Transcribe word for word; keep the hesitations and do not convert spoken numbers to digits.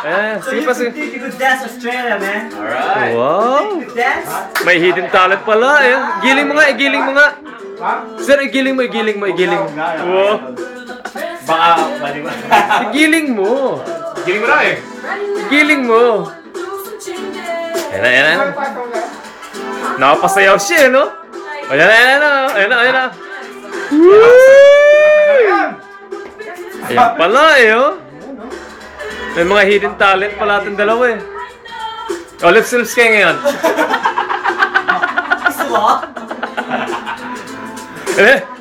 Eh, So sige you pa, could sige. think you could dance Australia, man. Alright. Wow! You could dance? May hidden talent pala eh. Giling mo nga, igiling mo nga. Sir, igiling mo, igiling mo, igiling mo. Wow. Baka, bali ba? Igiling mo. Giling mo na eh. Igiling mo. Ayan na, ayan na. Nakapasayaw siya, no? Ayan na, ayan na, ayan na, ayan na. Ayan pala eh, oh. May mga hidden talent pala ating dalawa eh. O, lips lips kayo ngayon. Gusto mo? Eh,